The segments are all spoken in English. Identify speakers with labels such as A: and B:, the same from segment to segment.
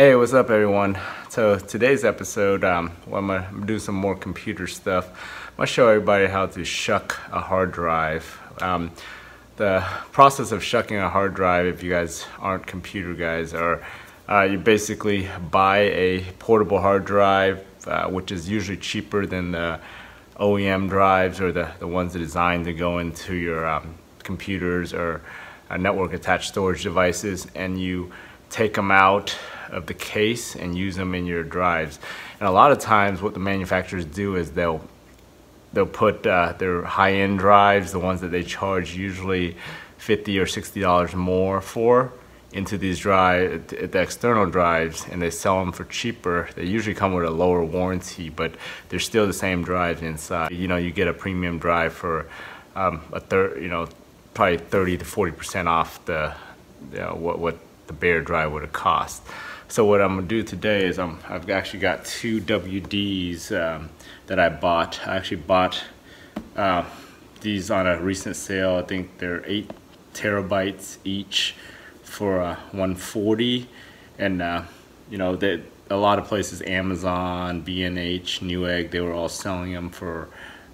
A: Hey, what's up everyone? So today's episode, I'm gonna do some more computer stuff. I'm gonna show everybody how to shuck a hard drive. The process of shucking a hard drive, if you guys aren't computer guys, are you basically buy a portable hard drive, which is usually cheaper than the OEM drives or the ones that are designed to go into your computers or network attached storage devices, and you take them out of the case and use them in your drives. And a lot of times what the manufacturers do is they'll put their high-end drives, the ones that they charge usually $50 or $60 more for, into these the external drives, and they sell them for cheaper. They usually come with a lower warranty, but they're still the same drives inside. You know, you get a premium drive for probably 30 to 40% off what the bare drive would have cost. So what I'm gonna do today is I've actually got two WDs that I bought. I actually bought these on a recent sale. I think they're 8 terabytes each for $140, and you know, a lot of places, Amazon, B&H, Newegg, they were all selling them for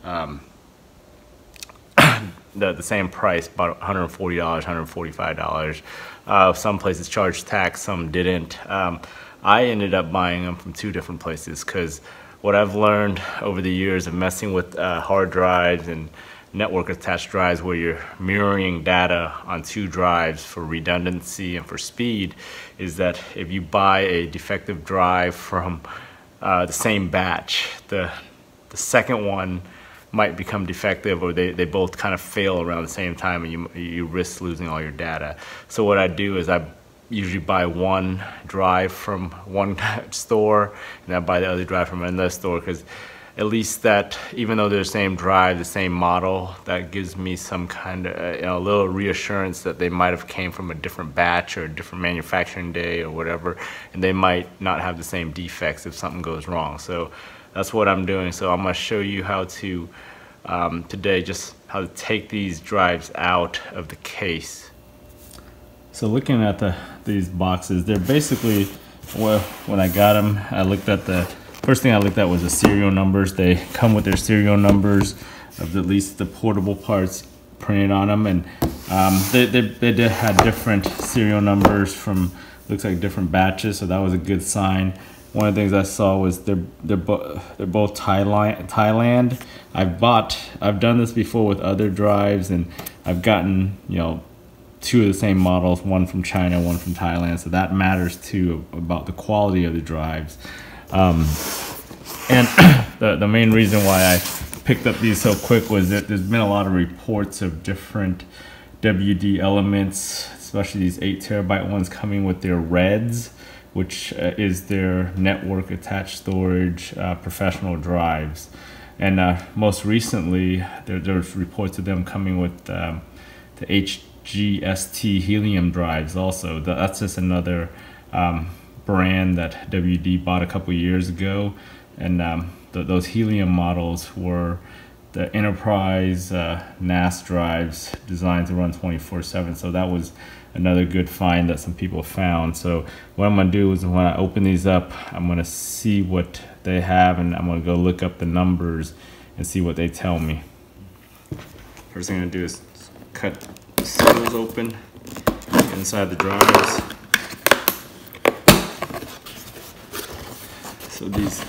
A: the same price, about $140, $145. Some places charged tax, some didn't. I ended up buying them from 2 different places because what I've learned over the years of messing with hard drives and network attached drives where you're mirroring data on 2 drives for redundancy and for speed is that if you buy a defective drive from the same batch, the second one might become defective, or they both kind of fail around the same time, and you risk losing all your data. So what I do is I usually buy one drive from one store and I buy the other drive from another store, because at least that, even though they're the same drive, the same model, that gives me some kind of a little reassurance that they might have came from a different batch or a different manufacturing day or whatever, and they might not have the same defects if something goes wrong. So that's what I'm doing. So I'm going to show you how to today, just how to take these drives out of the case. So looking at these boxes, they're basically, well, when I got them, I looked at first thing I looked at was the serial numbers. They come with their serial numbers of at least the portable parts printed on them, and they did have different serial numbers from, looks like different batches, so that was a good sign. One of the things I saw was they're both Thailand. I've done this before with other drives, and I've gotten, you know, 2 of the same models, one from China, one from Thailand. So that matters too about the quality of the drives. And the main reason why I picked up these so quick was that there's been a lot of reports of different WD elements, especially these 8 terabyte ones, coming with their reds, which is their network attached storage professional drives. And most recently, there's reports of them coming with the HGST Helium drives also. That's just another brand that WD bought a couple years ago. And those Helium models were the enterprise NAS drives designed to run 24/7. So that was another good find that some people found. So what I'm gonna do is when I open these up, I'm gonna see what they have, and I'm gonna go look up the numbers and see what they tell me. First thing I'm gonna do is cut the seals open inside the drives. So these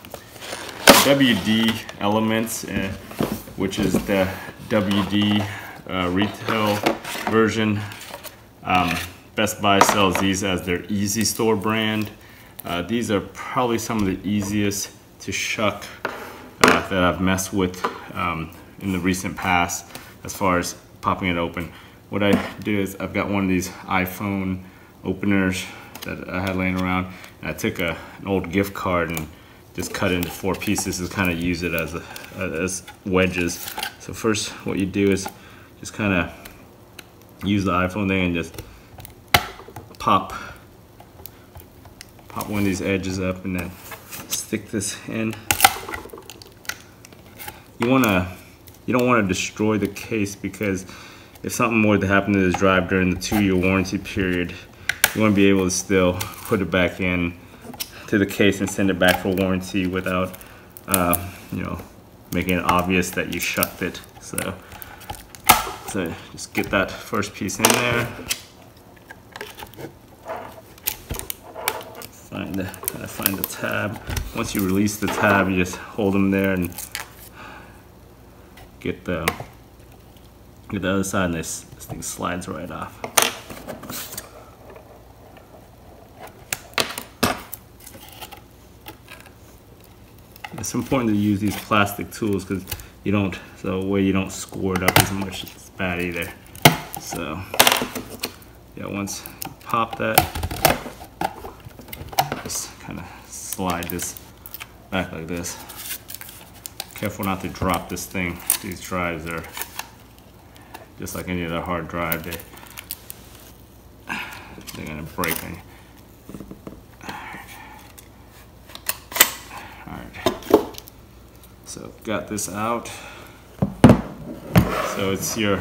A: WD elements, which is the WD retail version. Best Buy sells these as their Easy Store brand. These are probably some of the easiest to shuck that I've messed with in the recent past as far as popping it open. What I do is I've got one of these iPhone openers that I had laying around, and I took an old gift card and just cut it into 4 pieces to kind of use it as wedges. So first what you do is just kind of use the iPhone thing and just pop one of these edges up and then stick this in. You don't want to destroy the case, because if something were to happen to this drive during the 2-year warranty period, you want to be able to still put it back in to the case and send it back for warranty without, you know, making it obvious that you shucked it. So just get that first piece in there. Find the tab. Once you release the tab, you just hold them there and get the other side, and this thing slides right off. It's important to use these plastic tools because you don't, so way you don't score it up as much. It's bad either. So yeah, once you pop that, just kind of slide this back like this. Careful not to drop this thing. These drives are just like any other hard drive. They're gonna break on you. So got this out. So it's your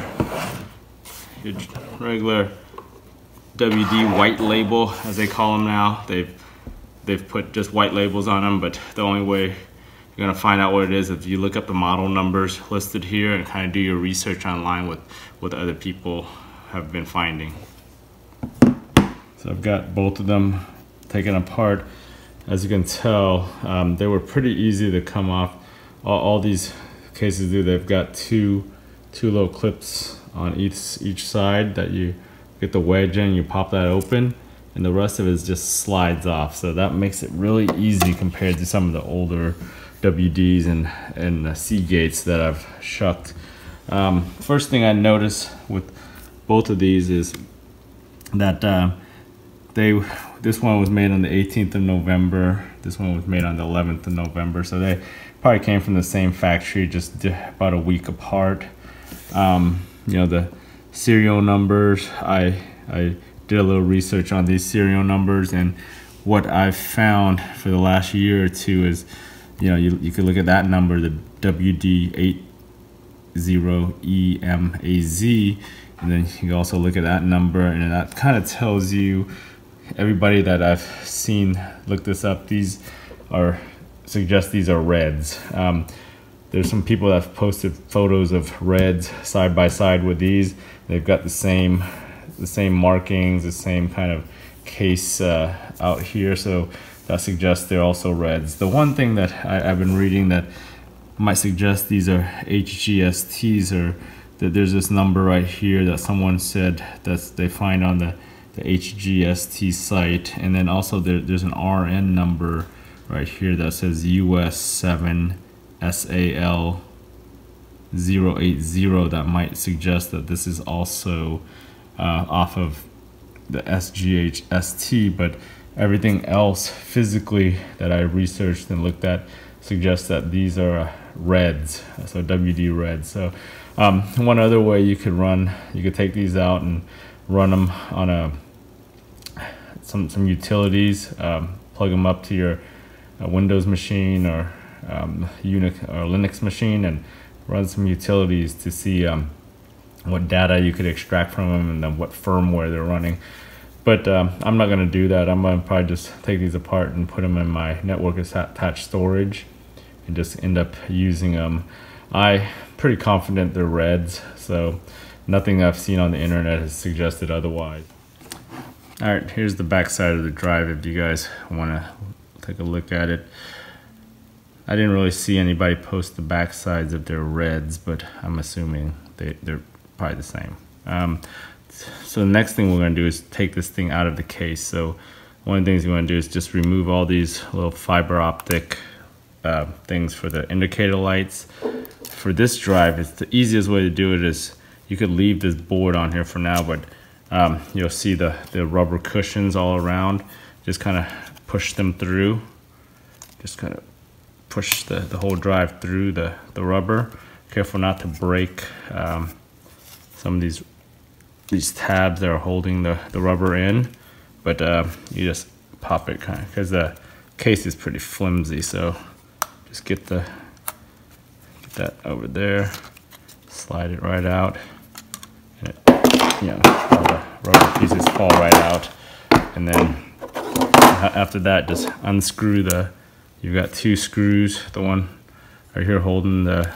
A: regular WD white label, as they call them now. They've put just white labels on them, but the only way you're gonna find out what it is if you look up the model numbers listed here and kind of do your research online with what other people have been finding. So I've got both of them taken apart. As you can tell, they were pretty easy to come off. All these cases do. They've got two little clips on each side that you get the wedge in, you pop that open, and the rest of it just slides off. So that makes it really easy compared to some of the older WDs and Seagates that I've shucked. First thing I noticed with both of these is that this one was made on the 18th of November. This one was made on the 11th of November. So they probably came from the same factory, just about a week apart. You know, the serial numbers, I did a little research on these serial numbers, and what I've found for the last year or two is, you know, you could look at that number, the WD80EMAZ, and then you can also look at that number, and that kind of tells you, everybody that I've seen look this up, these suggest these are reds. There's some people that have posted photos of reds side by side with these. They've got the same markings, the same kind of case out here, so that suggests they're also reds. The one thing that I've been reading that might suggest these are HGSTs, or that there's this number right here that someone said that they find on the HGST site, and then also there's an RN number right here that says US 7 SAL 080 that might suggest that this is also off of the HGST, but everything else physically that I researched and looked at suggests that these are reds, so WD reds. So one other way you could take these out and run them on some utilities, plug them up to your Windows machine or Unix or Linux machine, and run some utilities to see what data you could extract from them and then what firmware they're running. But I'm not going to do that. I'm going to probably just take these apart and put them in my network attached storage and just end up using them. I'm pretty confident they're reds, so nothing I've seen on the internet has suggested otherwise. Alright, here's the back side of the drive if you guys want to take a look at it. I didn't really see anybody post the back sides of their reds, but I'm assuming they're probably the same. So the next thing we're going to do is take this thing out of the case. So one of the things you want to do is just remove all these little fiber optic things for the indicator lights. For this drive, it's the easiest way to do it is you could leave this board on here for now, but you'll see the rubber cushions all around. Just kind of push them through. Just kind of push the whole drive through the rubber. Careful not to break some of these tabs that are holding the rubber in, but you just pop it kind of, because the case is pretty flimsy, so just get that over there, slide it right out, and it, you know, all the rubber pieces fall right out. And then after that, just unscrew you've got 2 screws, the one right here holding the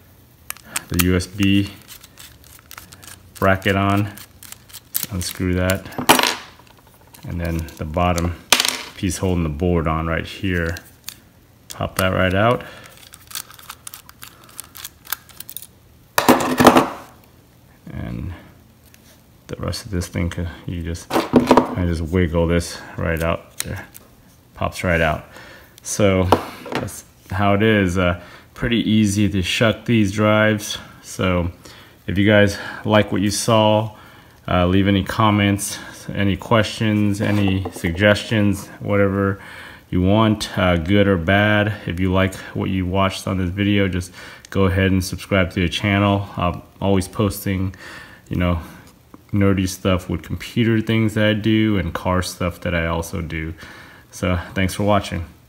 A: USB bracket on. Unscrew that, and then the bottom piece holding the board on right here, pop that right out. And the rest of this thing, you just wiggle this right out there, pops right out. So that's how it is. Pretty easy to shuck these drives. So if you guys like what you saw, leave any comments, any questions, any suggestions, whatever you want, good or bad. If you like what you watched on this video, just go ahead and subscribe to the channel. I'm always posting, you know, nerdy stuff with computer things that I do and car stuff that I also do. So thanks for watching.